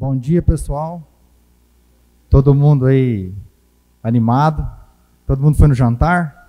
Bom dia, pessoal. Todo mundo aí animado? Todo mundo foi no jantar?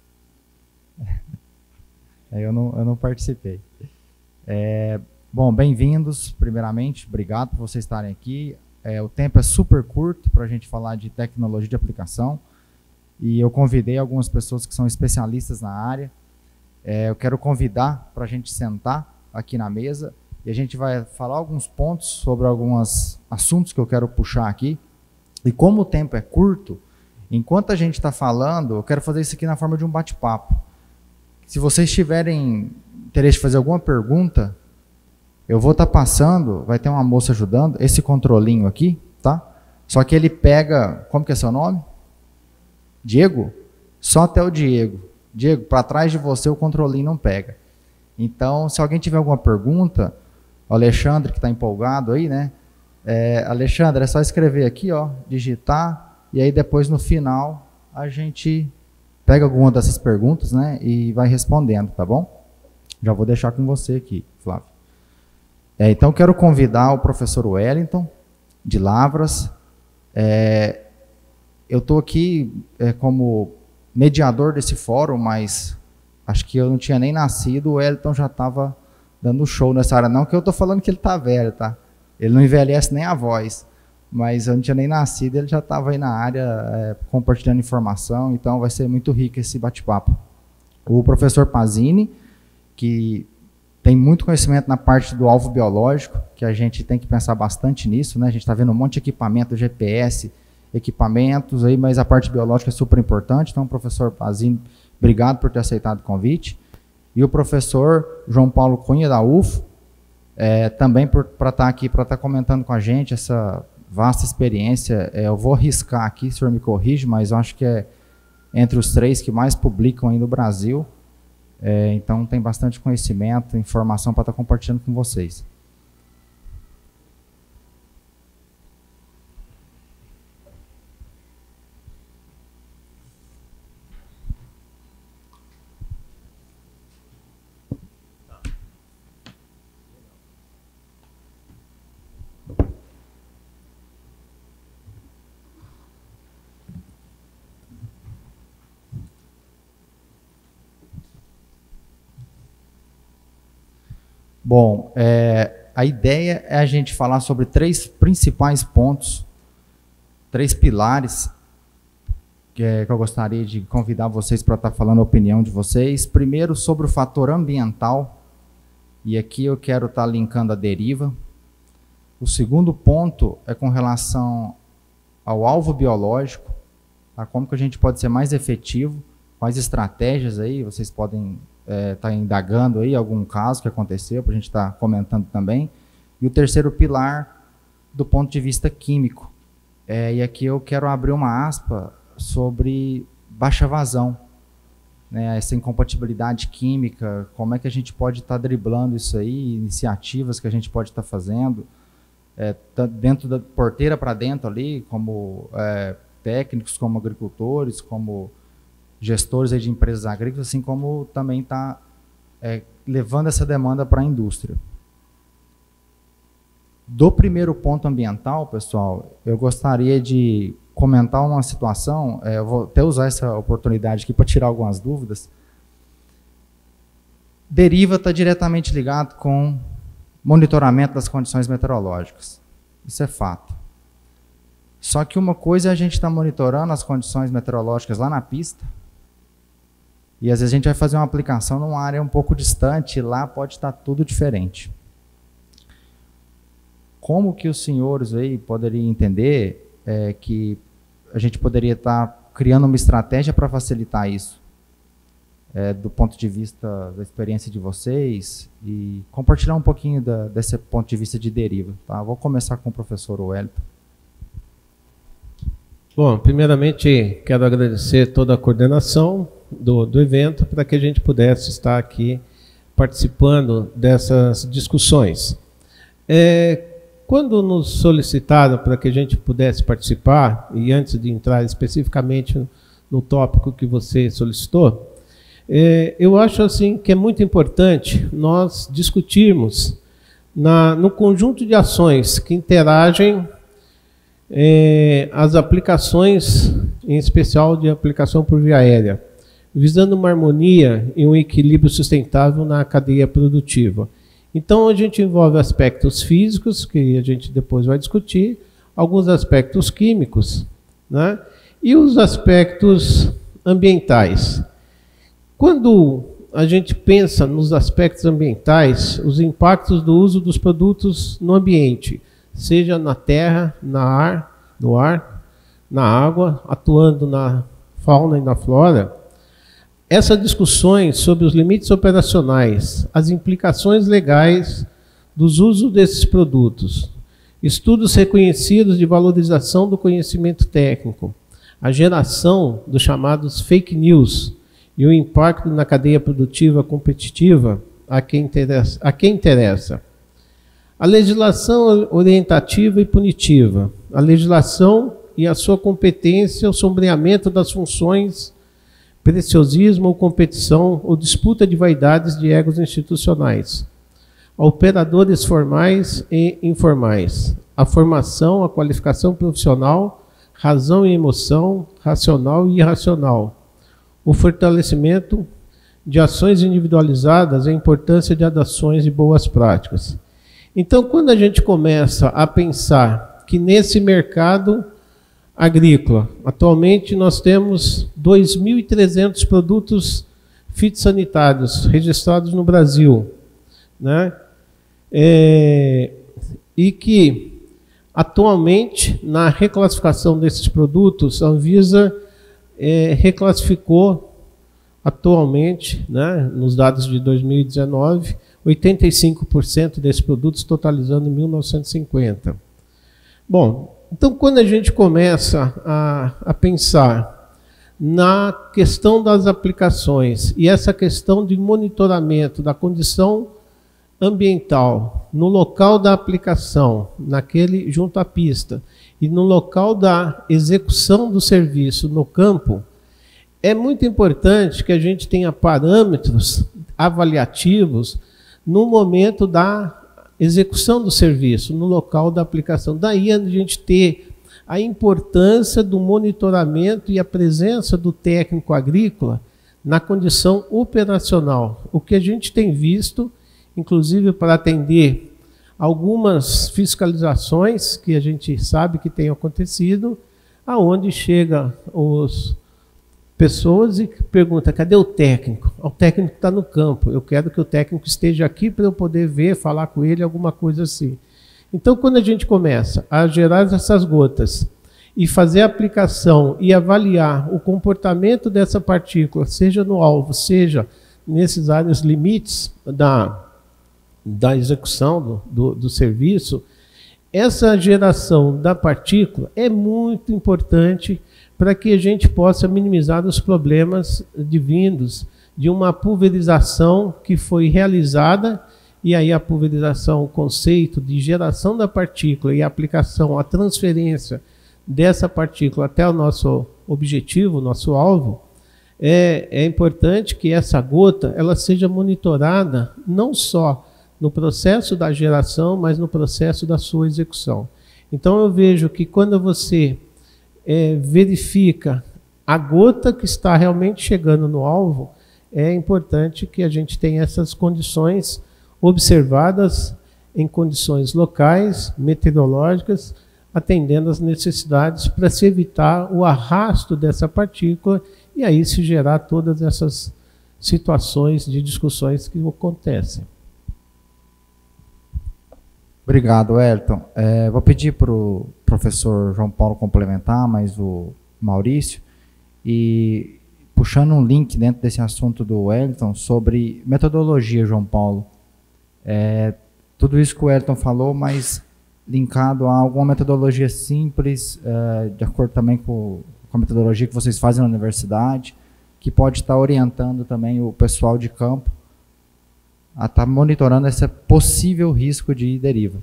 Eu não participei. Bom, bem-vindos, primeiramente. Obrigado por vocês estarem aqui. O tempo é super curto para a gente falar de tecnologia de aplicação. E eu convidei algumas pessoas que são especialistas na área. Eu quero convidar para a gente sentar aqui na mesa e a gente vai falar alguns pontos sobre alguns assuntos que eu quero puxar aqui. E como o tempo é curto, enquanto a gente está falando, eu quero fazer isso aqui na forma de um bate-papo. Se vocês tiverem interesse de fazer alguma pergunta, eu vou estar passando, vai ter uma moça ajudando, esse controlinho aqui, tá? Só que ele pega, como que é seu nome? Diego? Só até o Diego. Diego, para trás de você o controlinho não pega. Então, se alguém tiver alguma pergunta, o Alexandre que está empolgado aí, né? Alexandre, é só escrever aqui, ó, digitar, e aí depois no final a gente pega alguma dessas perguntas, né? E vai respondendo, tá bom? Já vou deixar com você aqui, Flávio. Então, quero convidar o professor Wellington, de Lavras. Eu estou aqui como mediador desse fórum, mas acho que eu não tinha nem nascido, o Wellington já estava dando show nessa área. Não que eu estou falando que ele está velho, tá? Ele não envelhece nem a voz, mas eu não tinha nem nascido, ele já estava aí na área compartilhando informação, então vai ser muito rico esse bate-papo. O professor Pazini, que tem muito conhecimento na parte do alvo biológico, que a gente tem que pensar bastante nisso, né? A gente está vendo um monte de equipamento, GPS, equipamentos aí, mas a parte biológica é super importante. Então, professor Pazini, obrigado por ter aceitado o convite. E o professor João Paulo Cunha, da UFO, também para estar aqui, para estar comentando com a gente essa vasta experiência. Eu vou arriscar aqui, o senhor me corrige, mas eu acho que é entre os 3 que mais publicam aí no Brasil. Então, tem bastante conhecimento, informação para estar compartilhando com vocês. Bom, a ideia é a gente falar sobre 3 principais pontos, 3 pilares que eu gostaria de convidar vocês para estar falando a opinião de vocês. Primeiro, sobre o fator ambiental, e aqui eu quero estar linkando a deriva. O segundo ponto é com relação ao alvo biológico, tá? Como que a gente pode ser mais efetivo, quais estratégias aí, vocês podem tá indagando aí algum caso que aconteceu, para a gente estar comentando também. E o terceiro pilar, do ponto de vista químico. E aqui eu quero abrir uma aspa sobre baixa vazão, né, essa incompatibilidade química, como é que a gente pode estar driblando isso aí, iniciativas que a gente pode estar fazendo, dentro da porteira para dentro ali, como técnicos, como agricultores, como gestores aí de empresas agrícolas, assim como também está levando essa demanda para a indústria. Do primeiro ponto ambiental, pessoal, eu gostaria de comentar uma situação, eu vou até usar essa oportunidade aqui para tirar algumas dúvidas. Deriva está diretamente ligado com monitoramento das condições meteorológicas. Isso é fato. Só que uma coisa é a gente estar monitorando as condições meteorológicas lá na pista, e às vezes a gente vai fazer uma aplicação numa área um pouco distante, e lá pode estar tudo diferente. Como que os senhores aí poderiam entender que a gente poderia estar criando uma estratégia para facilitar isso? Do ponto de vista da experiência de vocês, e compartilhar um pouquinho desse ponto de vista de deriva. Tá? Vou começar com o professor Wellington. Bom, primeiramente quero agradecer toda a coordenação do evento para que a gente pudesse estar aqui participando dessas discussões. Quando nos solicitaram para que a gente pudesse participar, e antes de entrar especificamente no tópico que você solicitou, eu acho assim que é muito importante nós discutirmos no conjunto de ações que interagem as aplicações, em especial de aplicação por via aérea, visando uma harmonia e um equilíbrio sustentável na cadeia produtiva. Então, a gente envolve aspectos físicos, que a gente depois vai discutir, alguns aspectos químicos, né? E os aspectos ambientais. Quando a gente pensa nos aspectos ambientais, os impactos do uso dos produtos no ambiente, seja na terra, no ar, na água, atuando na fauna e na flora, essas discussões sobre os limites operacionais, as implicações legais dos usos desses produtos, estudos reconhecidos de valorização do conhecimento técnico, a geração dos chamados fake news e o impacto na cadeia produtiva competitiva a quem interessa. A legislação orientativa e punitiva, a legislação e a sua competência, o sombreamento das funções, preciosismo ou competição ou disputa de vaidades de egos institucionais, a operadores formais e informais, a formação, a qualificação profissional, razão e emoção, racional e irracional, o fortalecimento de ações individualizadas e a importância de ações e boas práticas. Então, quando a gente começa a pensar que nesse mercado agrícola, atualmente nós temos 2.300 produtos fitossanitários registrados no Brasil, né? E que atualmente na reclassificação desses produtos, a Anvisa reclassificou atualmente, né, nos dados de 2019, 85% desses produtos, totalizando 1.950. Bom, então, quando a gente começa a pensar na questão das aplicações e essa questão de monitoramento da condição ambiental no local da aplicação, junto à pista, e no local da execução do serviço no campo, é muito importante que a gente tenha parâmetros avaliativos no momento da execução do serviço, no local da aplicação. Daí a gente ter a importância do monitoramento e a presença do técnico agrícola na condição operacional. O que a gente tem visto, inclusive para atender algumas fiscalizações que a gente sabe que tem acontecido, aonde chega pessoas e pergunta: cadê o técnico? O técnico está no campo, eu quero que o técnico esteja aqui para eu poder ver, falar com ele, alguma coisa assim. Então, quando a gente começa a gerar essas gotas e fazer a aplicação e avaliar o comportamento dessa partícula, seja no alvo, seja nesses áreas limites da execução do serviço, essa geração da partícula é muito importante para que a gente possa minimizar os problemas advindos de uma pulverização que foi realizada, e aí a pulverização, o conceito de geração da partícula e a aplicação, a transferência dessa partícula até o nosso objetivo, o nosso alvo, é importante que essa gota ela seja monitorada não só no processo da geração, mas no processo da sua execução. Então eu vejo que quando você verifica a gota que está realmente chegando no alvo, é importante que a gente tenha essas condições observadas em condições locais, meteorológicas, atendendo às necessidades para se evitar o arrasto dessa partícula e aí se gerar todas essas situações de discussões que acontecem. Obrigado, Wellington. Vou pedir para o professor João Paulo complementar, mas o Maurício, e puxando um link dentro desse assunto do Wellington sobre metodologia, João Paulo. Tudo isso que o Wellington falou, mas linkado a alguma metodologia simples, de acordo também com a metodologia que vocês fazem na universidade, que pode estar orientando também o pessoal de campo a estar monitorando esse possível risco de deriva.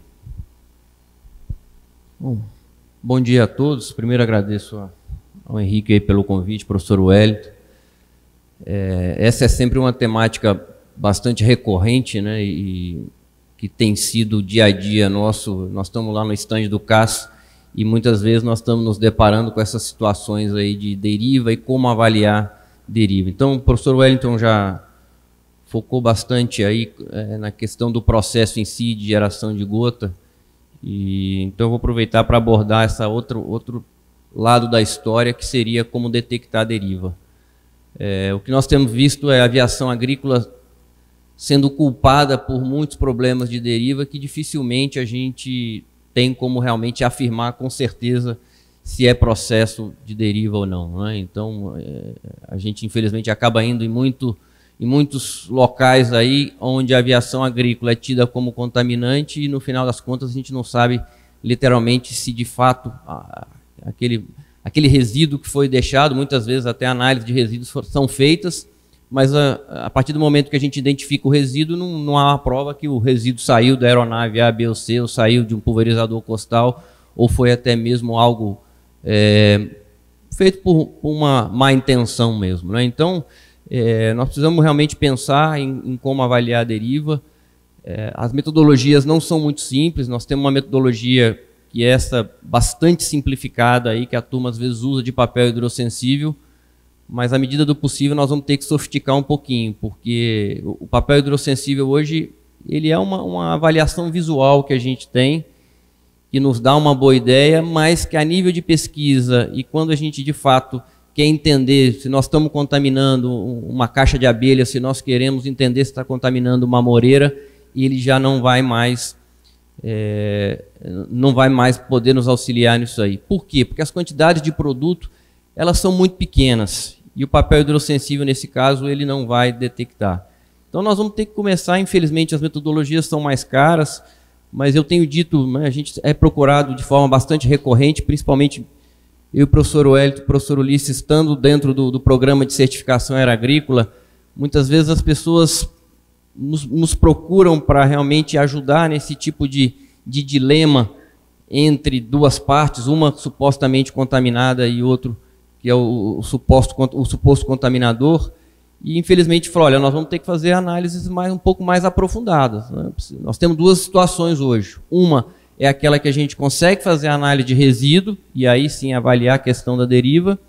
Bom dia a todos. Primeiro agradeço ao Henrique aí pelo convite, professor Wellington. Essa é sempre uma temática bastante recorrente, né? E que tem sido o dia a dia nosso. Nós estamos lá no stand do CAS e muitas vezes nós estamos nos deparando com essas situações aí de deriva e como avaliar deriva. Então, o professor Wellington já focou bastante aí na questão do processo em si de geração de gota. E então eu vou aproveitar para abordar essa outro lado da história, que seria como detectar a deriva. O que nós temos visto é a aviação agrícola sendo culpada por muitos problemas de deriva que dificilmente a gente tem como realmente afirmar com certeza se é processo de deriva ou não, né? Então, a gente infelizmente acaba indo em muitos locais aí onde a aviação agrícola é tida como contaminante e no final das contas a gente não sabe literalmente se de fato aquele resíduo que foi deixado, muitas vezes até análise de resíduos são feitas, mas a partir do momento que a gente identifica o resíduo, não há uma prova que o resíduo saiu da aeronave A, B ou C, ou saiu de um pulverizador costal, ou foi até mesmo algo feito por uma má intenção mesmo, né? Então, nós precisamos realmente pensar em como avaliar a deriva. As metodologias não são muito simples, nós temos uma metodologia que é essa bastante simplificada aí, que a turma às vezes usa de papel hidrossensível, mas à medida do possível nós vamos ter que sofisticar um pouquinho, porque o papel hidrossensível hoje ele é uma avaliação visual que a gente tem, que nos dá uma boa ideia, mas que a nível de pesquisa e quando a gente de fato quer entender se nós estamos contaminando uma caixa de abelha, se nós queremos entender se está contaminando uma moreira, ele já não vai mais poder nos auxiliar nisso aí. Por quê? Porque as quantidades de produto elas são muito pequenas e o papel hidrossensível nesse caso ele não vai detectar. Então nós vamos ter que começar, infelizmente as metodologias são mais caras, mas eu tenho dito, né, a gente é procurado de forma bastante recorrente, principalmente eu e o professor Wellington, o professor Ulisses, estando dentro do programa de certificação aeroagrícola, muitas vezes as pessoas nos procuram para realmente ajudar nesse tipo de dilema entre duas partes, uma supostamente contaminada e outro que é o suposto contaminador, e infelizmente falou, olha, nós vamos ter que fazer análises um pouco mais aprofundadas, né? Nós temos duas situações hoje, uma é aquela que a gente consegue fazer a análise de resíduo, e aí sim avaliar a questão da deriva,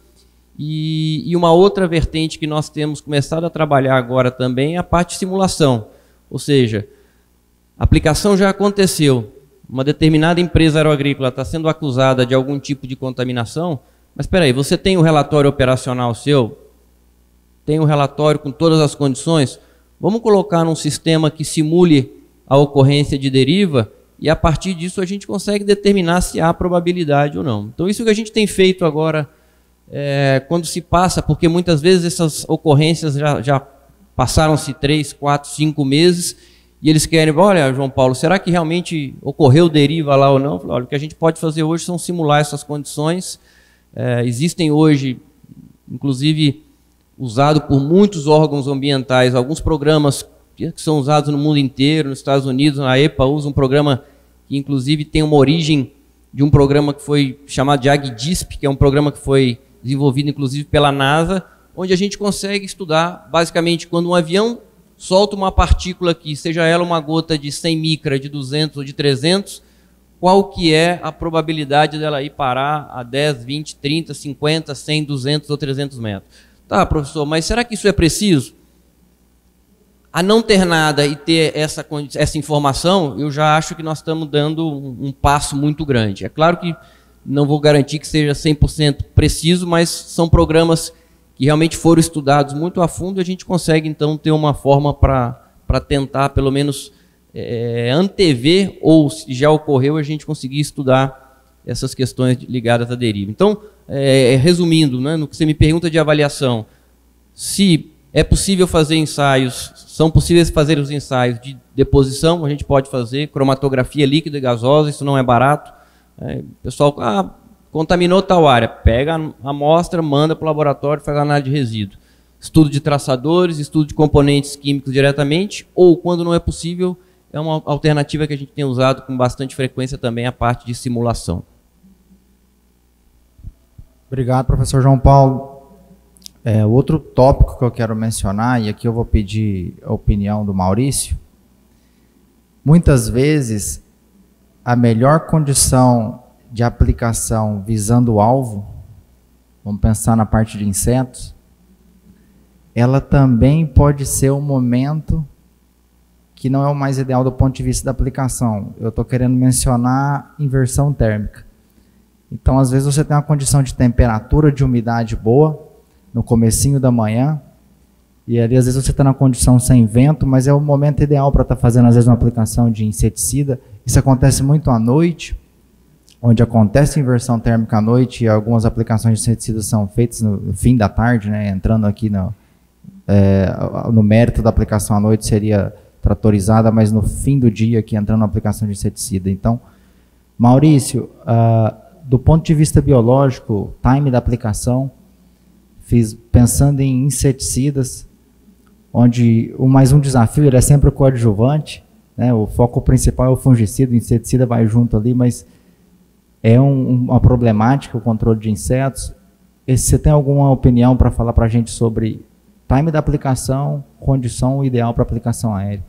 e uma outra vertente que nós temos começado a trabalhar agora também é a parte de simulação, ou seja, a aplicação já aconteceu, uma determinada empresa aeroagrícola está sendo acusada de algum tipo de contaminação, mas espera aí, você tem o relatório operacional seu? Tem um relatório com todas as condições? Vamos colocar num sistema que simule a ocorrência de deriva e a partir disso a gente consegue determinar se há probabilidade ou não. Então isso que a gente tem feito agora, quando se passa, porque muitas vezes essas ocorrências já passaram-se 3, 4, 5 meses e eles querem, olha João Paulo, será que realmente ocorreu deriva lá ou não? Olha, o que a gente pode fazer hoje são simular essas condições. Existem hoje, inclusive usado por muitos órgãos ambientais, alguns programas que são usados no mundo inteiro, nos Estados Unidos, a EPA usa um programa que inclusive tem uma origem de um programa que foi chamado de AgDisp, que é um programa que foi desenvolvido inclusive pela NASA, onde a gente consegue estudar basicamente quando um avião solta uma partícula aqui, seja ela uma gota de 100 micra, de 200 ou de 300, qual que é a probabilidade dela ir parar a 10, 20, 30, 50, 100, 200 ou 300 metros. Tá, professor, mas será que isso é preciso? A não ter nada e ter essa informação, eu já acho que nós estamos dando um passo muito grande. É claro que não vou garantir que seja 100% preciso, mas são programas que realmente foram estudados muito a fundo e a gente consegue, então, ter uma forma para tentar, pelo menos, antever, ou se já ocorreu, a gente conseguir estudar essas questões ligadas à deriva. Então, resumindo, né, no que você me pergunta de avaliação, se é possível fazer ensaios, são possíveis fazer os ensaios de deposição, a gente pode fazer, cromatografia líquida e gasosa, isso não é barato. Pessoal, contaminou tal área, pega a amostra, manda para o laboratório, faz análise de resíduo. Estudo de traçadores, estudo de componentes químicos diretamente, ou quando não é possível, é uma alternativa que a gente tem usado com bastante frequência também, a parte de simulação. Obrigado, professor João Paulo. Outro tópico que eu quero mencionar, e aqui eu vou pedir a opinião do Maurício, muitas vezes a melhor condição de aplicação visando o alvo, vamos pensar na parte de insetos, ela também pode ser um momento que não é o mais ideal do ponto de vista da aplicação. Eu estou querendo mencionar inversão térmica. Então, às vezes você tem uma condição de temperatura, de umidade boa, no comecinho da manhã, e ali às vezes você está na condição sem vento, mas é o momento ideal para estar fazendo às vezes uma aplicação de inseticida. Isso acontece muito à noite, onde acontece inversão térmica à noite, e algumas aplicações de inseticidas são feitas no fim da tarde, né, entrando aqui no mérito da aplicação à noite seria tratorizada, mas no fim do dia aqui entrando na aplicação de inseticida. Então, Maurício, do ponto de vista biológico, time da aplicação, pensando em inseticidas, onde mais um desafio ele é sempre o coadjuvante, né? O foco principal é o fungicida, o inseticida vai junto ali, mas é uma problemática o controle de insetos. Você tem alguma opinião para falar para a gente sobre time da aplicação, condição ideal para aplicação aérea?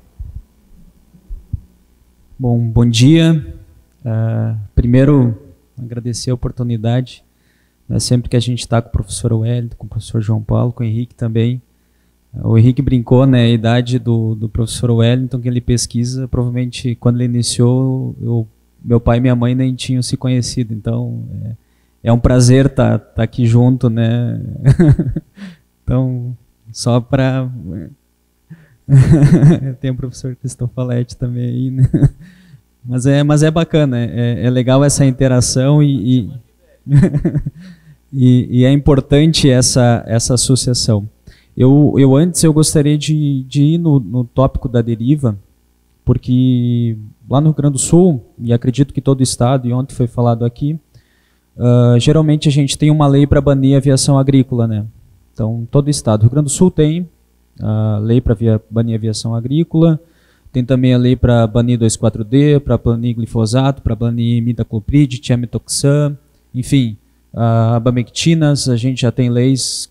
Bom dia. Primeiro, agradecer a oportunidade. Sempre que a gente está com o professor Wellington, com o professor João Paulo, com o Henrique também. O Henrique brincou, né, a idade do professor Wellington, que ele pesquisa, provavelmente quando ele iniciou, meu pai e minha mãe nem tinham se conhecido. Então, é um prazer estar aqui junto, né? Então, só para... Tem o professor Cristofaletti também aí, né? Mas é bacana, é legal essa interação e é importante essa associação. Antes eu gostaria de ir no tópico da deriva, porque lá no Rio Grande do Sul, e acredito que todo o estado, e ontem foi falado aqui, geralmente a gente tem uma lei para banir a aviação agrícola, né? Então, todo o estado. O Rio Grande do Sul tem a lei para banir a aviação agrícola, tem também a lei para banir 2,4-D, para banir glifosato, para banir imidacloprid, tiametoxam, enfim, abamectinas, a gente já tem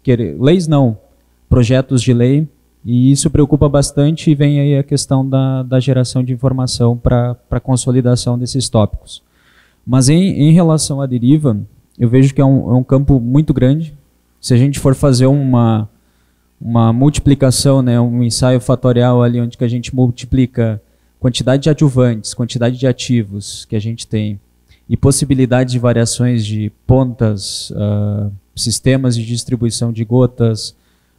projetos de lei, e isso preocupa bastante, e vem aí a questão da geração de informação para a consolidação desses tópicos. Mas em relação à deriva, eu vejo que é um campo muito grande. Se a gente for fazer uma multiplicação, né, um ensaio fatorial ali onde que a gente multiplica quantidade de adjuvantes, quantidade de ativos que a gente tem e possibilidade de variações de pontas, sistemas de distribuição de gotas,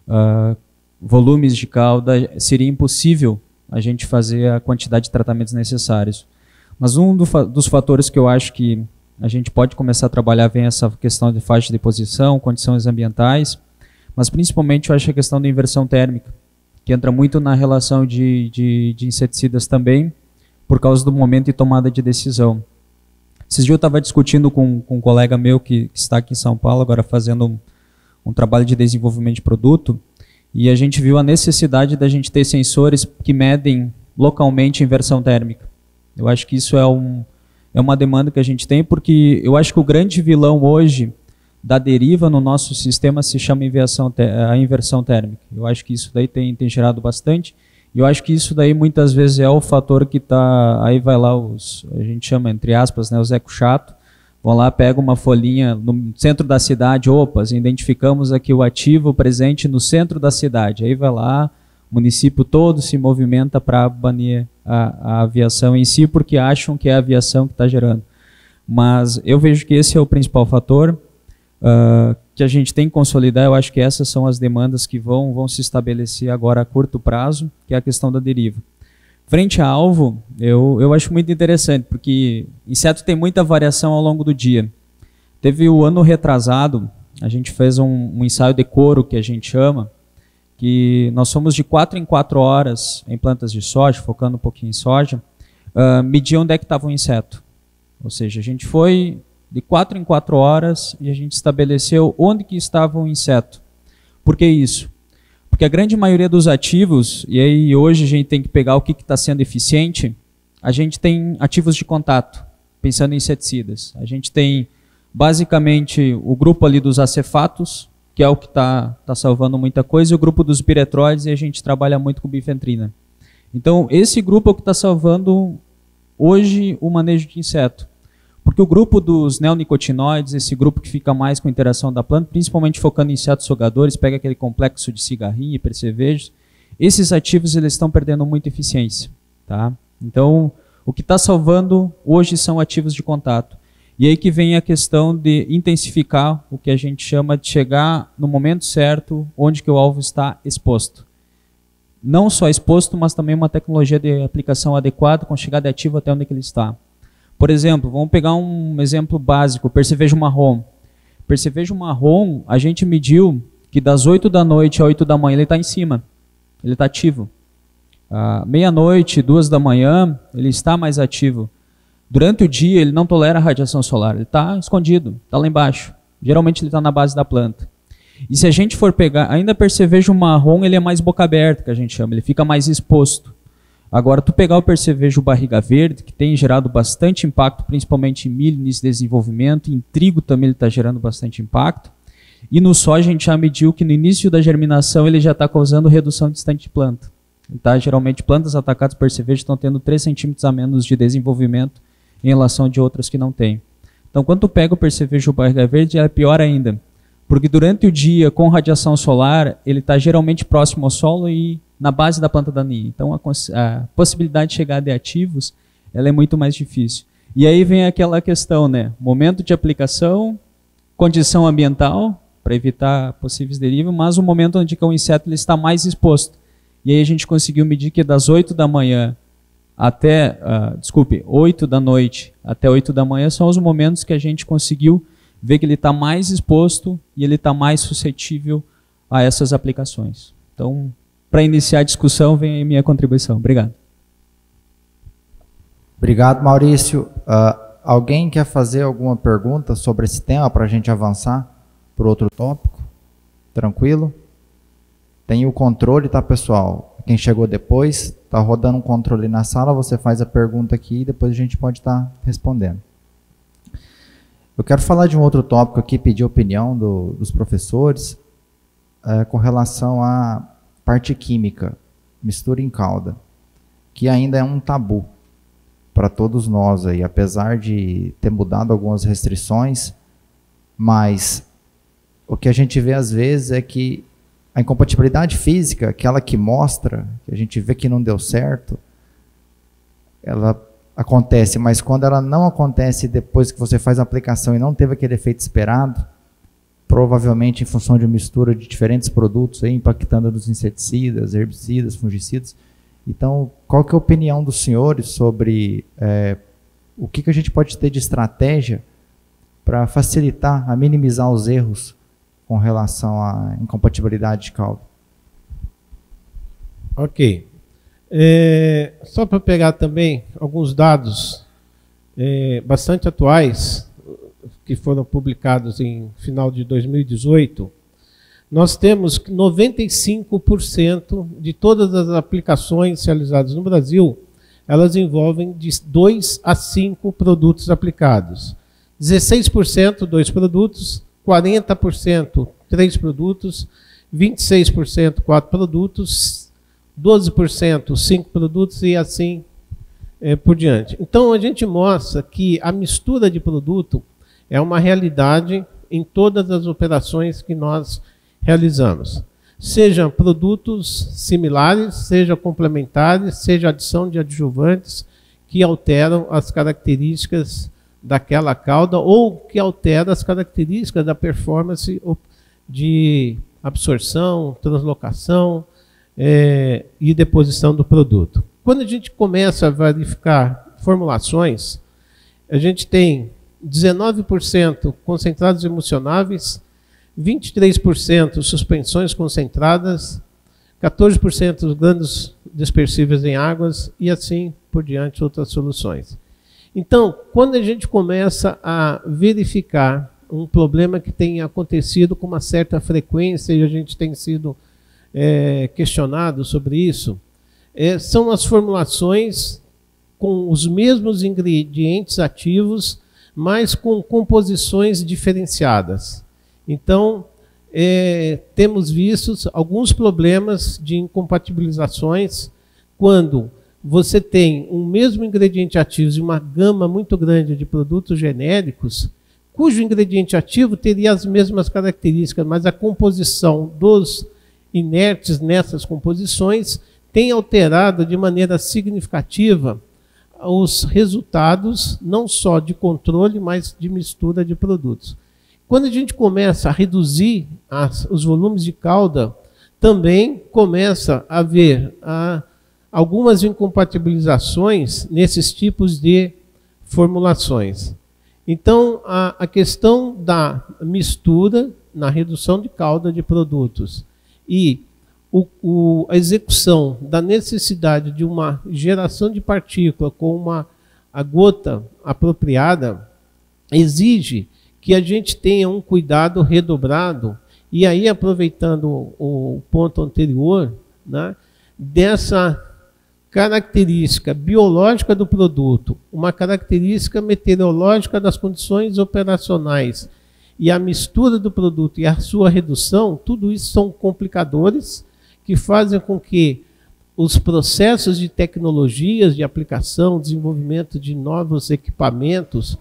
volumes de cauda, seria impossível a gente fazer a quantidade de tratamentos necessários. Mas um dos fatores que eu acho que a gente pode começar a trabalhar vem essa questão de faixa de deposição, condições ambientais, mas principalmente eu acho a questão da inversão térmica, que entra muito na relação de inseticidas também, por causa do momento de tomada de decisão. Esses dias eu estava discutindo com um colega meu que está aqui em São Paulo, agora fazendo um trabalho de desenvolvimento de produto, e a gente viu a necessidade da gente ter sensores que medem localmente a inversão térmica. Eu acho que isso é uma demanda que a gente tem, porque eu acho que o grande vilão hoje da deriva no nosso sistema se chama a inversão térmica. Eu acho que isso daí tem gerado bastante, e eu acho que isso daí muitas vezes é o fator que está, aí vai lá a gente chama entre aspas, né, os eco-chato, vão lá, pegam uma folhinha no centro da cidade, identificamos aqui o ativo presente no centro da cidade, aí vai lá, o município todo se movimenta para banir a aviação em si, porque acham que é a aviação que está gerando. Mas eu vejo que esse é o principal fator que a gente tem que consolidar. Eu acho que essas são as demandas que vão se estabelecer agora a curto prazo, que é a questão da deriva. Frente a alvo, eu acho muito interessante, porque inseto tem muita variação ao longo do dia. Teve o ano retrasado, a gente fez um ensaio de couro, que a gente chama, que nós fomos de 4 em 4 horas em plantas de soja, focando um pouquinho em soja, medir onde é que estava o inseto. Ou seja, a gente foi de 4 em 4 horas e a gente estabeleceu onde que estava o inseto. Por que isso? Porque a grande maioria dos ativos, e aí hoje a gente tem que pegar o que está sendo eficiente, a gente tem ativos de contato, pensando em inseticidas. A gente tem basicamente o grupo ali dos acefatos, que é o que está salvando muita coisa, e o grupo dos piretróides, e a gente trabalha muito com bifentrina. Então, esse grupo é o que está salvando hoje o manejo de inseto. Porque o grupo dos neonicotinoides, esse grupo que fica mais com a interação da planta, principalmente focando em insetos sugadores, pega aquele complexo de cigarrinho e percevejos, esses ativos eles estão perdendo muita eficiência. Tá? Então, o que está salvando hoje são ativos de contato. E aí que vem a questão de intensificar o que a gente chama de chegar no momento certo, onde que o alvo está exposto. Não só exposto, mas também uma tecnologia de aplicação adequada, com chegada ativa até onde que ele está. Por exemplo, vamos pegar um exemplo básico, percevejo marrom. Percevejo marrom, a gente mediu que das 8 da noite às 8 da manhã ele está em cima, ele está ativo. Meia-noite, 2 da manhã, ele está mais ativo. Durante o dia, ele não tolera a radiação solar, ele está escondido, está lá embaixo. Geralmente ele está na base da planta. E se a gente for pegar, ainda percevejo marrom, ele é mais boca aberta, que a gente chama, ele fica mais exposto. Agora, tu pegar o percevejo barriga verde, que tem gerado bastante impacto, principalmente em milho, nesse desenvolvimento, em trigo também ele está gerando bastante impacto, e no soja a gente já mediu que no início da germinação ele já está causando redução de estante de planta. Tá? Geralmente plantas atacadas por percevejo estão tendo 3 centímetros a menos de desenvolvimento em relação de outras que não têm. Então, quando tu pega o percevejo barriga verde, é pior ainda, porque durante o dia, com radiação solar, ele está geralmente próximo ao solo e na base da planta daninha. Então, a possibilidade de chegar de ativos, ela é muito mais difícil. E aí vem aquela questão, né? Momento de aplicação, condição ambiental, para evitar possíveis derivas, mas o momento onde o inseto ele está mais exposto. E aí a gente conseguiu medir que das 8 da manhã até, 8 da noite até 8 da manhã são os momentos que a gente conseguiu ver que ele está mais exposto e ele está mais suscetível a essas aplicações. Então, para iniciar a discussão, vem aí minha contribuição. Obrigado. Obrigado, Maurício. Alguém quer fazer alguma pergunta sobre esse tema para a gente avançar para outro tópico? Tranquilo? Tem o controle, tá, pessoal? Quem chegou depois, tá rodando um controle na sala, você faz a pergunta aqui e depois a gente pode estar respondendo. Eu quero falar de um outro tópico aqui, pedir a opinião dos professores com relação à parte química, mistura em calda, que ainda é um tabu para todos nós aí, apesar de ter mudado algumas restrições, mas o que a gente vê às vezes é que a incompatibilidade física, aquela que mostra, que a gente vê que não deu certo, ela acontece, mas quando ela não acontece depois que você faz a aplicação e não teve aquele efeito esperado, provavelmente em função de mistura de diferentes produtos, aí, impactando nos inseticidas, herbicidas, fungicidas. Então, qual que é a opinião dos senhores sobre o que a gente pode ter de estratégia para facilitar, a minimizar os erros com relação à incompatibilidade de caldo? Ok. Só para pegar também alguns dados bastante atuais, que foram publicados em final de 2018, nós temos que 95% de todas as aplicações realizadas no Brasil, elas envolvem de 2 a 5 produtos aplicados. 16% 2 produtos, 40% 3 produtos, 26% 4 produtos, 12% 5 produtos e assim por diante. Então a gente mostra que a mistura de produto é uma realidade em todas as operações que nós realizamos. Sejam produtos similares, seja complementares, seja adição de adjuvantes que alteram as características daquela calda ou que altera as características da performance de absorção, translocação e deposição do produto. Quando a gente começa a verificar formulações, a gente tem 19% concentrados emulsionáveis, 23% suspensões concentradas, 14% grãos dispersíveis em águas e assim por diante outras soluções. Então, quando a gente começa a verificar um problema que tem acontecido com uma certa frequência e a gente tem sido questionado sobre isso, são as formulações com os mesmos ingredientes ativos, mas com composições diferenciadas. Então, temos visto alguns problemas de incompatibilizações quando você tem um mesmo ingrediente ativo e uma gama muito grande de produtos genéricos, cujo ingrediente ativo teria as mesmas características, mas a composição dos inertes nessas composições tem alterado de maneira significativa os resultados, não só de controle, mas de mistura de produtos. Quando a gente começa a reduzir os volumes de calda, também começa a haver algumas incompatibilizações nesses tipos de formulações. Então, a questão da mistura na redução de calda de produtos e a execução da necessidade de uma geração de partícula com a gota apropriada exige que a gente tenha um cuidado redobrado, e aí, aproveitando o ponto anterior, né, dessa característica biológica do produto, uma característica meteorológica das condições operacionais e a mistura do produto e a sua redução, tudo isso são complicadores que fazem com que os processos de tecnologias de aplicação, desenvolvimento de novos equipamentos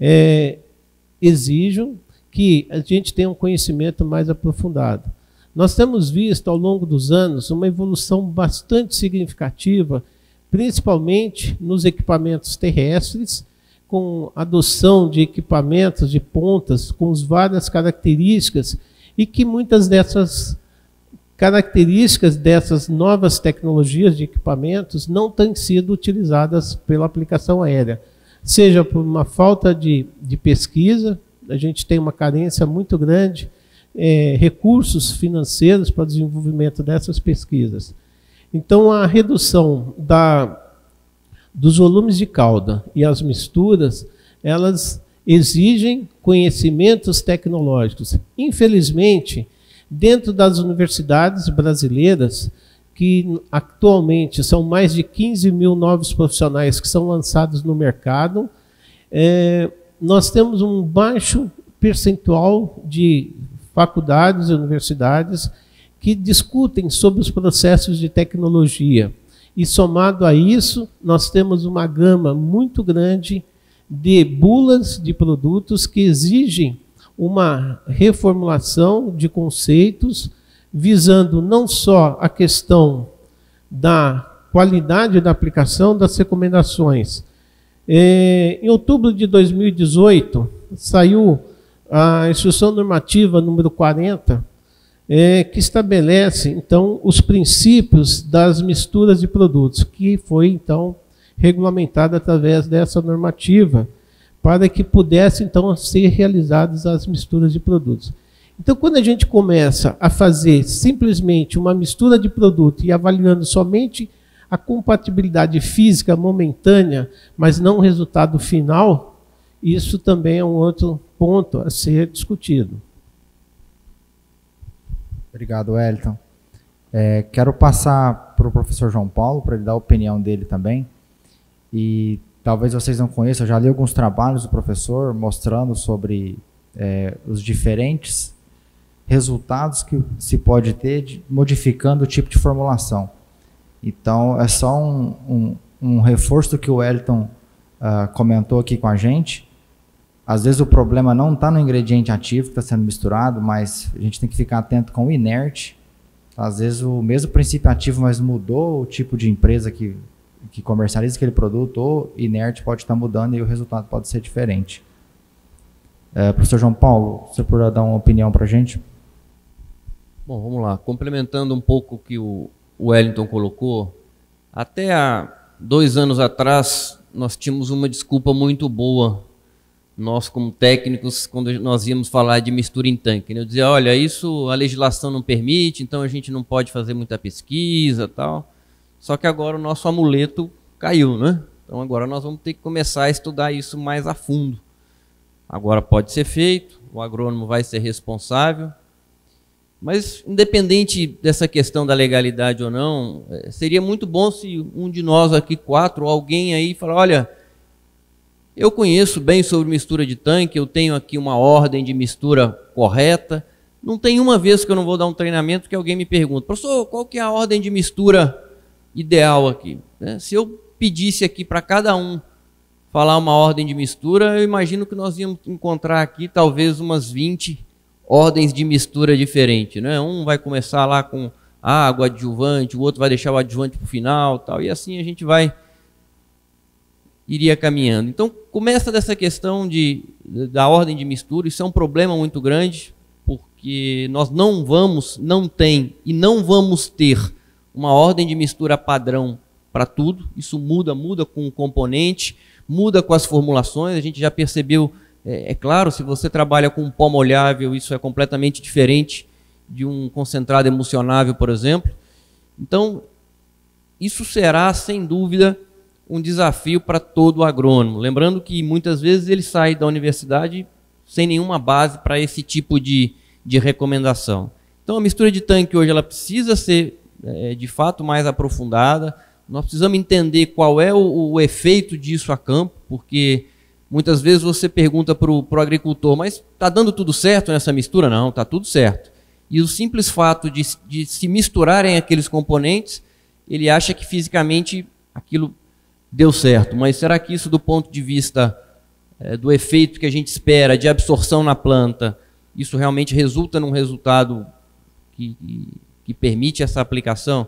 exijam que a gente tenha um conhecimento mais aprofundado. Nós temos visto ao longo dos anos uma evolução bastante significativa, principalmente nos equipamentos terrestres, com a adoção de equipamentos de pontas com várias características, e que muitas dessas características dessas novas tecnologias de equipamentos não têm sido utilizadas pela aplicação aérea, seja por uma falta de pesquisa, a gente tem uma carência muito grande, recursos financeiros para o desenvolvimento dessas pesquisas. Então, a redução dos volumes de calda e as misturas, elas exigem conhecimentos tecnológicos. Infelizmente, dentro das universidades brasileiras, que atualmente são mais de 15 mil novos profissionais que são lançados no mercado, nós temos um baixo percentual de faculdades e universidades que discutem sobre os processos de tecnologia. E, somado a isso, nós temos uma gama muito grande de bulas de produtos que exigem uma reformulação de conceitos, visando não só a questão da qualidade da aplicação das recomendações. Em outubro de 2018, saiu a Instrução Normativa número 40, que estabelece, então, os princípios das misturas de produtos, que foi, então, regulamentada através dessa normativa, para que pudesse, então, ser realizadas as misturas de produtos. Então, quando a gente começa a fazer simplesmente uma mistura de produto e avaliando somente a compatibilidade física momentânea, mas não o resultado final, isso também é um outro ponto a ser discutido. Obrigado, Wellington. Quero passar para o professor João Paulo, para ele dar a opinião dele também. E talvez vocês não conheçam, eu já li alguns trabalhos do professor mostrando sobre os diferentes resultados que se pode ter modificando o tipo de formulação. Então, é só um reforço do que o Wellington comentou aqui com a gente. Às vezes o problema não está no ingrediente ativo que está sendo misturado, mas a gente tem que ficar atento com o inerte. Às vezes o mesmo princípio ativo, mas mudou o tipo de empresa que comercializa aquele produto, ou inerte pode estar mudando e o resultado pode ser diferente. Professor João Paulo, você poderia dar uma opinião para a gente? Bom, vamos lá. Complementando um pouco o que o Wellington colocou, até há 2 anos atrás nós tínhamos uma desculpa muito boa, nós como técnicos, quando nós íamos falar de mistura em tanque, né? Eu dizia, olha, isso a legislação não permite, então a gente não pode fazer muita pesquisa e tal. Só que agora o nosso amuleto caiu, né? Então agora nós vamos ter que começar a estudar isso mais a fundo. Agora pode ser feito, o agrônomo vai ser responsável, mas independente dessa questão da legalidade ou não, seria muito bom se um de nós aqui 4, ou alguém aí, falar, olha, eu conheço bem sobre mistura de tanque, eu tenho aqui uma ordem de mistura correta, não tem uma vez que eu não vou dar um treinamento que alguém me pergunta, professor, qual que é a ordem de mistura ideal aqui, né? Se eu pedisse aqui para cada um falar uma ordem de mistura, eu imagino que nós íamos encontrar aqui talvez umas 20 ordens de mistura diferentes, né? Um vai começar lá com água, adjuvante, o outro vai deixar o adjuvante para o final, tal, e assim a gente iria caminhando. Então começa dessa questão da ordem de mistura. Isso é um problema muito grande, porque nós não tem e não vamos ter uma ordem de mistura padrão para tudo. Isso muda com o componente, muda com as formulações. A gente já percebeu, é claro, se você trabalha com um pó molhável, isso é completamente diferente de um concentrado emulsionável, por exemplo. Então, isso será, sem dúvida, um desafio para todo agrônomo. Lembrando que, muitas vezes, ele sai da universidade sem nenhuma base para esse tipo de recomendação. Então, a mistura de tanque hoje ela precisa ser, de fato, mais aprofundada. Nós precisamos entender qual é o efeito disso a campo, porque muitas vezes você pergunta para o agricultor, mas está dando tudo certo nessa mistura? Não, está tudo certo. E o simples fato de se misturarem aqueles componentes, ele acha que fisicamente aquilo deu certo. Mas será que isso, do ponto de vista do efeito que a gente espera, de absorção na planta, isso realmente resulta num resultado que permite essa aplicação?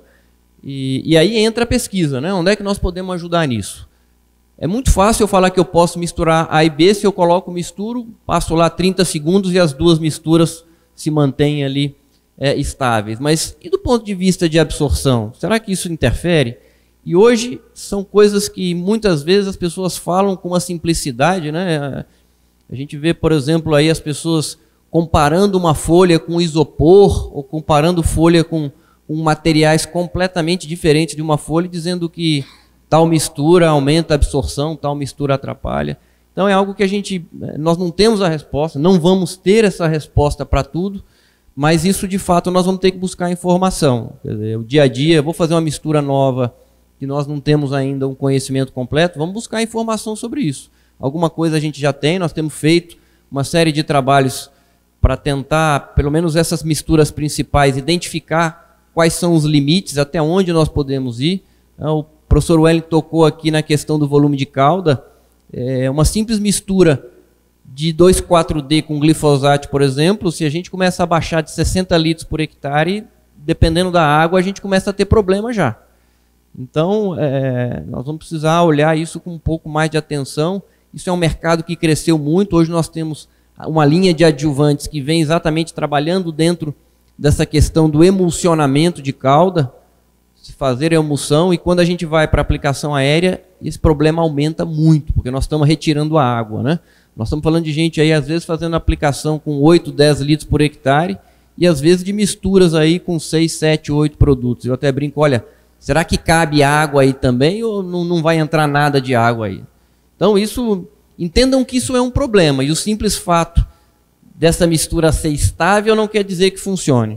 E aí entra a pesquisa, né? Onde é que nós podemos ajudar nisso? É muito fácil eu falar que eu posso misturar A e B. Se eu misturo, passo lá 30 segundos e as duas misturas se mantêm ali estáveis. Mas e do ponto de vista de absorção? Será que isso interfere? E hoje são coisas que muitas vezes as pessoas falam com uma simplicidade, né? A gente vê, por exemplo, aí as pessoas comparando uma folha com isopor ou comparando folha com materiais completamente diferentes de uma folha, dizendo que tal mistura aumenta a absorção, tal mistura atrapalha. Então é algo que nós não temos a resposta, não vamos ter essa resposta para tudo, mas isso de fato nós vamos ter que buscar informação. Quer dizer, o dia a dia, vou fazer uma mistura nova que nós não temos ainda um conhecimento completo, vamos buscar informação sobre isso. Alguma coisa a gente já tem, nós temos feito uma série de trabalhos para tentar, pelo menos essas misturas principais, identificar quais são os limites, até onde nós podemos ir. O professor Wellington tocou aqui na questão do volume de calda. Uma simples mistura de 2,4-D com glifosato, por exemplo, se a gente começa a baixar de 60 litros por hectare, dependendo da água, a gente começa a ter problema já. Então, nós vamos precisar olhar isso com um pouco mais de atenção. Isso é um mercado que cresceu muito. Hoje nós temos uma linha de adjuvantes que vem exatamente trabalhando dentro dessa questão do emulsionamento de calda, se fazer a emulsão, e quando a gente vai para a aplicação aérea, esse problema aumenta muito, porque nós estamos retirando a água, né? Nós estamos falando de gente aí, às vezes, fazendo aplicação com 8, 10 litros por hectare, e às vezes de misturas aí com 6, 7, 8 produtos. Eu até brinco, olha, será que cabe água aí também, ou não vai entrar nada de água aí? Então entendam que isso é um problema, e o simples fato dessa mistura ser estável não quer dizer que funcione.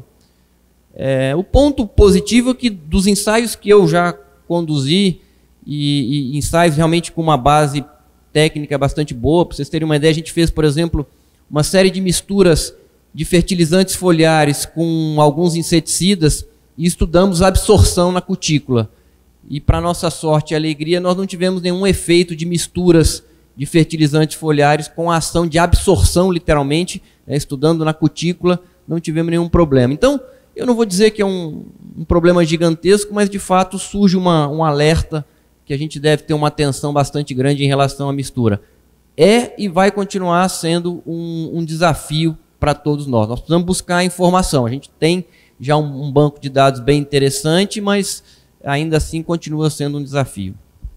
O ponto positivo é que dos ensaios que eu já conduzi, e ensaios realmente com uma base técnica bastante boa, para vocês terem uma ideia, a gente fez, por exemplo, uma série de misturas de fertilizantes foliares com alguns inseticidas e estudamos a absorção na cutícula. E, para nossa sorte e alegria, nós não tivemos nenhum efeito de misturas de fertilizantes foliares com a ação de absorção, literalmente, estudando na cutícula, não tivemos nenhum problema. Então, eu não vou dizer que é um problema gigantesco, mas de fato surge um alerta que a gente deve ter uma atenção bastante grande em relação à mistura. E vai continuar sendo um desafio para todos nós. Nós precisamos buscar informação. A gente tem já um banco de dados bem interessante, mas ainda assim continua sendo um desafio.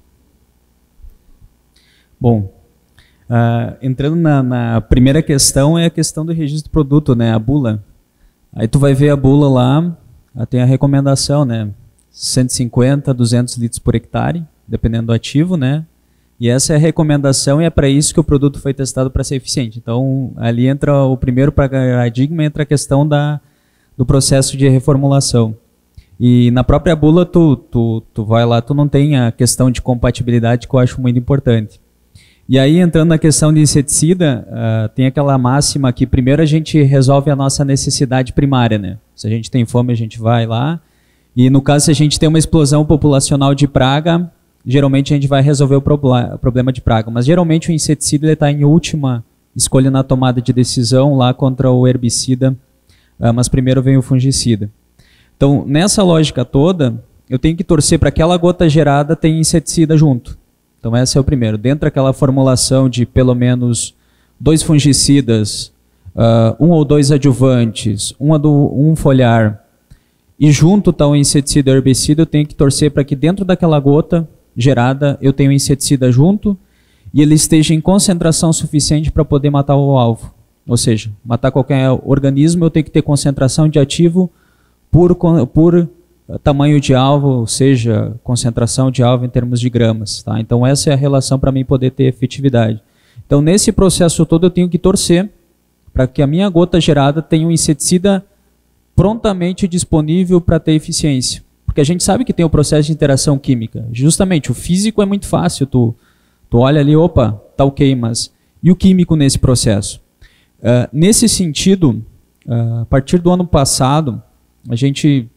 Bom, entrando na primeira questão, é a questão do registro do produto, né, a bula. Aí tu vai ver a bula lá, tem a recomendação, né, 150, 200 litros por hectare, dependendo do ativo, né, e essa é a recomendação e é para isso que o produto foi testado para ser eficiente. Então, ali entra o primeiro paradigma, entra a questão do processo de reformulação. E na própria bula, tu vai lá, tu não tem a questão de compatibilidade, que eu acho muito importante. E aí, entrando na questão de inseticida, tem aquela máxima que primeiro a gente resolve a nossa necessidade primária, né? Se a gente tem fome, a gente vai lá E no caso, se a gente tem uma explosão populacional de praga, geralmente a gente vai resolver o problema de praga. Mas geralmente o inseticida está em última escolha na tomada de decisão lá contra o herbicida, mas primeiro vem o fungicida. Então, nessa lógica toda, eu tenho que torcer para aquela gota gerada tenha inseticida junto. Então, esse é o primeiro. Dentro daquela formulação de pelo menos 2 fungicidas, 1 ou 2 adjuvantes, um foliar, e junto está o inseticida e o herbicida, eu tenho que torcer para que dentro daquela gota gerada eu tenha o inseticida junto e ele esteja em concentração suficiente para poder matar o alvo. Ou seja, matar qualquer organismo eu tenho que ter concentração de ativo por tamanho de alvo, ou seja, concentração de alvo em termos de gramas. Tá? Então essa é a relação para mim poder ter efetividade. Então nesse processo todo eu tenho que torcer para que a minha gota gerada tenha um inseticida prontamente disponível para ter eficiência. Porque a gente sabe que tem o processo de interação química. Justamente, o físico é muito fácil. Tu olha ali, opa, tá ok, mas... E o químico nesse processo? Nesse sentido, a partir do ano passado, a gente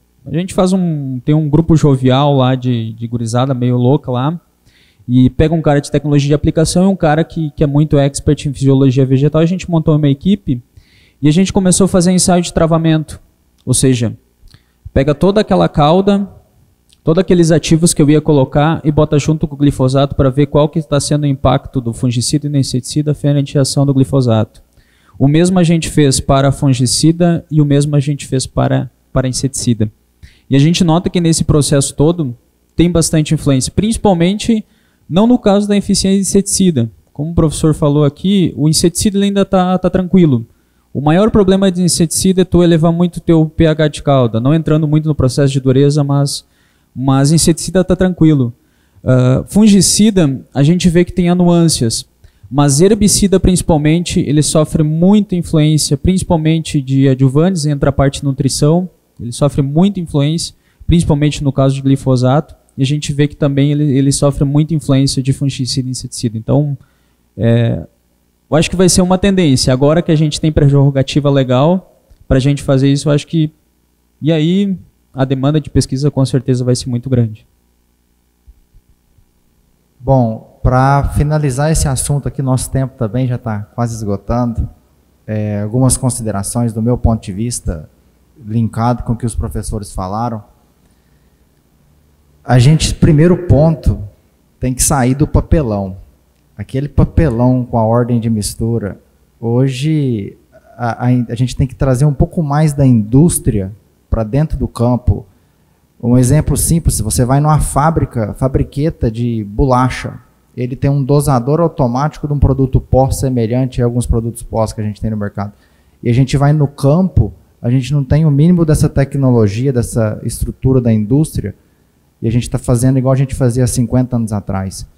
tem um grupo jovial lá de gurizada meio louca lá, e pega um cara de tecnologia de aplicação e um cara que é muito expert em fisiologia vegetal. A gente montou uma equipe e a gente começou a fazer ensaio de travamento. Ou seja, pega toda aquela cauda, todos aqueles ativos que eu ia colocar e bota junto com o glifosato para ver qual que está sendo o impacto do fungicida e do inseticida frente à ação do glifosato. O mesmo a gente fez para fungicida e o mesmo a gente fez para inseticida. E a gente nota que nesse processo todo tem bastante influência, principalmente não no caso da eficiência de inseticida. Como o professor falou aqui, o inseticida ainda está tranquilo. O maior problema de inseticida é tu elevar muito o teu pH de cauda, não entrando muito no processo de dureza, mas inseticida está tranquilo. Fungicida, a gente vê que tem nuances, mas herbicida principalmente, ele sofre muita influência, principalmente de adjuvantes, entra a parte de nutrição, ele sofre muita influência, principalmente no caso de glifosato, e a gente vê que também ele sofre muita influência de fungicida e inseticida. Então, eu acho que vai ser uma tendência. Agora que a gente tem prerrogativa legal para a gente fazer isso, eu acho que... E aí, a demanda de pesquisa com certeza vai ser muito grande. Bom, para finalizar esse assunto aqui, nosso tempo também já está quase esgotando. Algumas considerações do meu ponto de vista, linkado com o que os professores falaram. A gente, primeiro ponto, tem que sair do papelão. Aquele papelão com a ordem de mistura. Hoje, a gente tem que trazer um pouco mais da indústria para dentro do campo. Um exemplo simples, se você vai numa fabriqueta de bolacha, ele tem um dosador automático de um produto pó semelhante a alguns produtos pós que a gente tem no mercado. E a gente vai no campo, a gente não tem o mínimo dessa tecnologia, dessa estrutura da indústria, e a gente está fazendo igual a gente fazia há 50 anos atrás.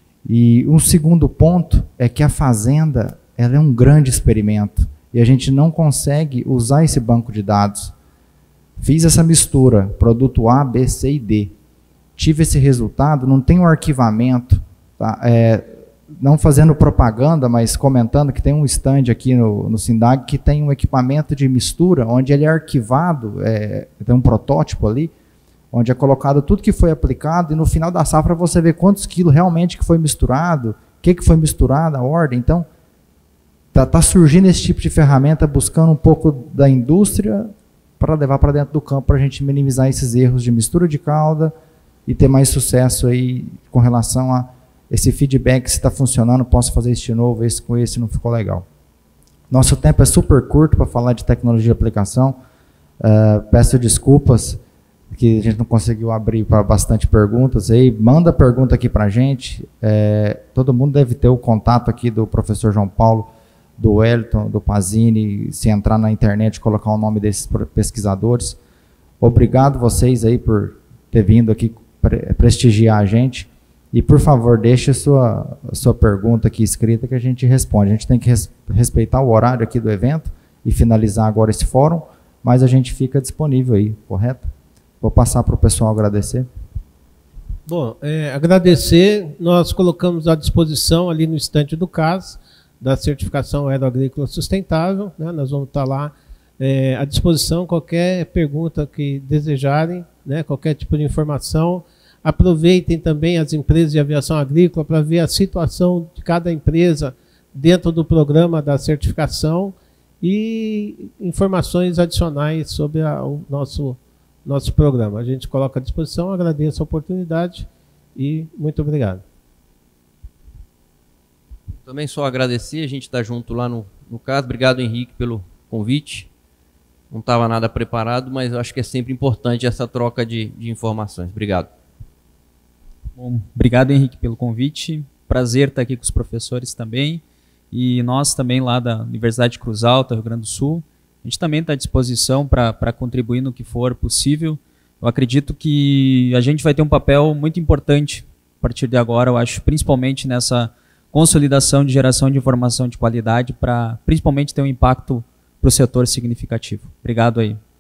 E um segundo ponto é que a fazenda ela é um grande experimento, e a gente não consegue usar esse banco de dados. Fiz essa mistura, produto A, B, C e D. Tive esse resultado, não tem um arquivamento, tá? Não fazendo propaganda, mas comentando que tem um stand aqui no Sindag que tem um equipamento de mistura, onde ele é arquivado, tem um protótipo ali, onde é colocado tudo que foi aplicado, e no final da safra você vê quantos quilos realmente que foi misturado, o que foi misturado, a ordem. Então, tá surgindo esse tipo de ferramenta, buscando um pouco da indústria para levar para dentro do campo, para a gente minimizar esses erros de mistura de cauda e ter mais sucesso aí com relação a esse feedback, se está funcionando, posso fazer esse de novo, esse com esse não ficou legal. Nosso tempo é super curto para falar de tecnologia de aplicação. Peço desculpas que a gente não conseguiu abrir para bastante perguntas. Aí, manda pergunta aqui para a gente. Todo mundo deve ter o contato aqui do professor João Paulo, do Wellington, do Pazini, se entrar na internet e colocar o nome desses pesquisadores. Obrigado vocês aí por ter vindo aqui prestigiar a gente. E, por favor, deixe a sua pergunta aqui escrita que a gente responde. A gente tem que respeitar o horário aqui do evento e finalizar agora esse fórum, mas a gente fica disponível aí, correto? Vou passar para o pessoal agradecer. Bom, agradecer, nós colocamos à disposição ali no estande do CAS, da certificação aeroagrícola sustentável, né? Nós vamos estar lá à disposição, qualquer pergunta que desejarem, né, qualquer tipo de informação. Aproveitem também as empresas de aviação agrícola para ver a situação de cada empresa dentro do programa da certificação e informações adicionais sobre o nosso programa. A gente coloca à disposição, agradeço a oportunidade e muito obrigado. Também só agradecer, a gente está junto lá no caso. Obrigado, Henrique, pelo convite. Não estava nada preparado, mas eu acho que é sempre importante essa troca de informações. Obrigado. Bom, obrigado, Henrique, pelo convite. Prazer estar aqui com os professores também. E nós também lá da Universidade de Cruz Alta, Rio Grande do Sul, a gente também está à disposição para contribuir no que for possível. Eu acredito que a gente vai ter um papel muito importante a partir de agora, eu acho, principalmente nessa consolidação de geração de informação de qualidade para principalmente ter um impacto para o setor significativo. Obrigado aí.